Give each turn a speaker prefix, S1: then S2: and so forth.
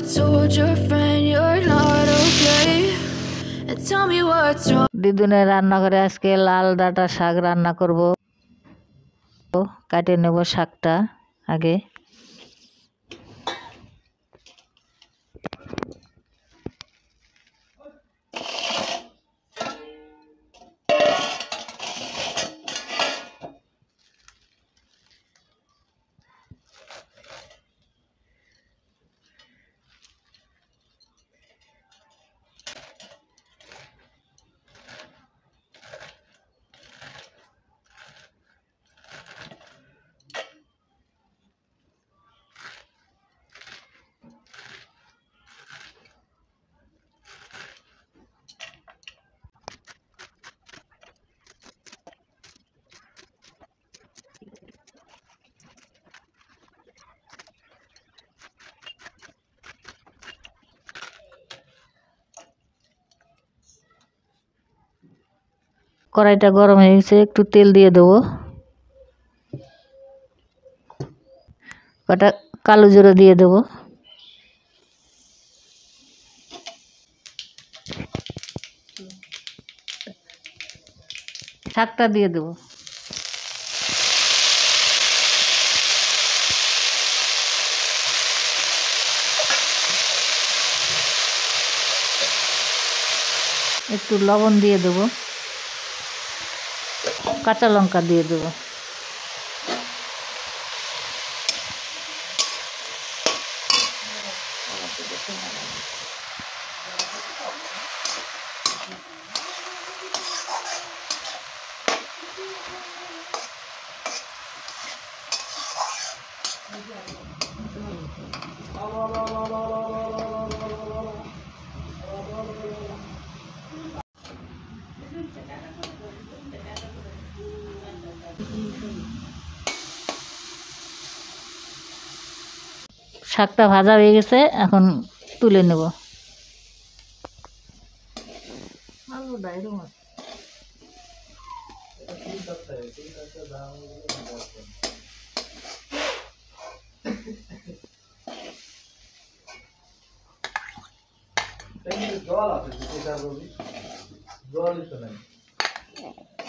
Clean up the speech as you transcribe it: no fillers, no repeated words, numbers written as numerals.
S1: told your friend you're not okay, and tell me what's wrong.
S2: দিদুনের রান্না করে আজকে লাল ডাঁটা শাক রান্না করব। কাটে নেব শাকটা আগে। কড়াইটা গরম হয়ে গেছে, একটু তেল দিয়ে দেবো। কটা কালো জিরা দিয়ে দেবো। শাকটা দিয়ে দেবো। একটু লবণ দিয়ে দেবো, কাঁচা লঙ্কা দিয়ে দেবো। শাকটা ভাজা হয়ে গেছে, এখন তুলে নেব।
S3: জল আছে, জলই তো নাই।